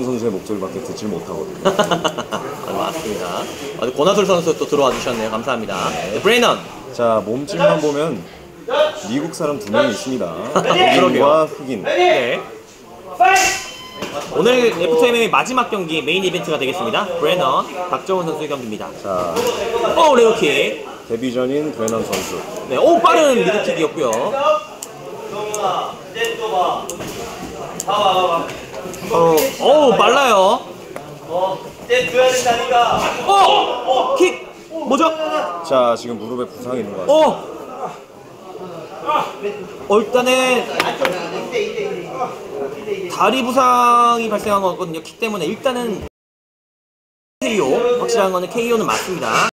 선수의 목소리밖에 듣질 못하거든요. 맞습니다. 권하솔 선수 또 들어와 주셨네요. 감사합니다. 네, 브레이넌. 자, 몸집만 보면 미국 사람 2명이 있습니다. 그러게요. 흑인과 흑인. 네. 오늘 FM의 마지막 경기 메인 이벤트가 되겠습니다. 브레넌, 박정훈 선수의 경기입니다. 자, 레오킥. 데뷔전인 브레넌 선수. 네, 빠른 미드킥이었고요. 빨라요. 킥. 뭐죠? 자, 지금 무릎에 부상이 있는 것 같습니다. 일단은 다리 부상이 발생한 거거든요. 킥 때문에 일단은 KO, 확실한 거는 KO는 맞습니다.